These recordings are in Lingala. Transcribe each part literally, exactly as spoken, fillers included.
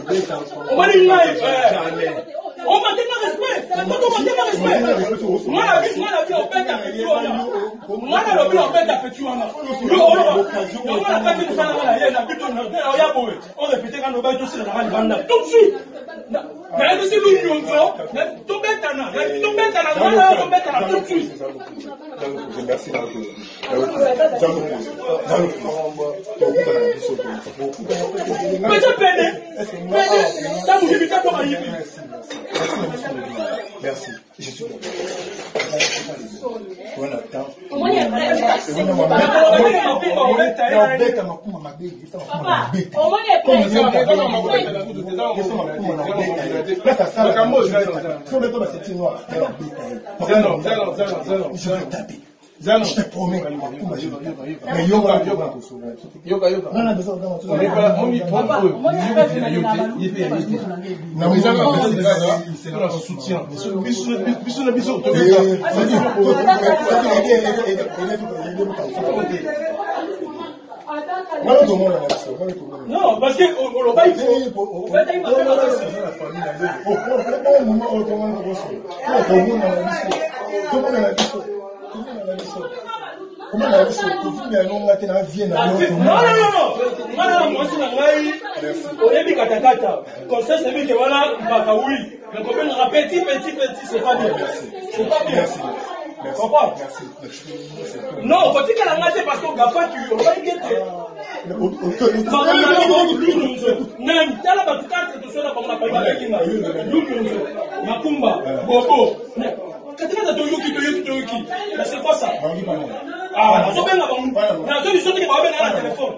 On va dire jamais. On m'a demandé respect. On m'a demandé respect. Moi la vie, moi la vie, on pète à petit on Moi la vie, on pète à petit on on répétait quand on va tous dans la tout de suite. Mais c'est l'union, tout bête à la, tout bête à la, tout bête à la tout de suite. Merci beaucoup. Mais je peine. Ça vous évitez pour arriver. Merci. Je suis bon. On attend. Je te promets. Mais yoga, yoga, yoga, yoga. Non, non, non, on n'est pas, on y prend peu. Non, mais c'est notre soutien. Bisous, bisous, bisous. Non, parce que on va il faut. Comment on a dit ça? Comment on a dit ça? Comment on a dit ça? Non, non, non, non. Moi, c'est la on est bien katakata. Comme ça, c'est bien que voilà, Bakaoui. Mais quand on a petit, petit, petit, c'est pas bien. C'est pas bien. Merci. Comprends? Merci. Non, quand tu as la masse, parce qu'on n'a pas tu. On va y guetter. Makumba, Bobo. C'est quoi ça? Ah, on a la solution qui va venir à la téléphone.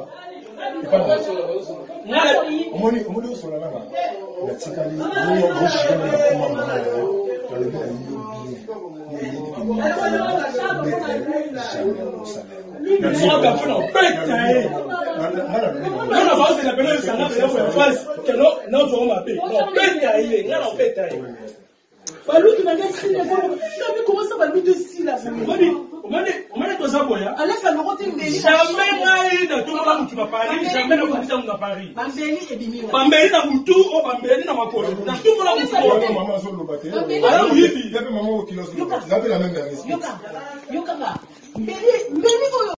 Balou qui m'a dit si les femmes, mais comment ça va lui de si là? On m'a dit, on m'a dit, on m'a dit ça boya. Allez, ça me retourne des livres. Jamais n'aille dans tout le monde qui va Paris, jamais ne va dans Paris. Bambéli et Bimi. Bambéli dans Moutou, ou Bambéli dans Makolo. Dans tout le monde qui va Paris. Maman sur le bâtiment. Alors oui, il y avait maman au kilo sur le bâtiment. Il y avait la même dernière. Yoka, Yoka, Beli, Beli.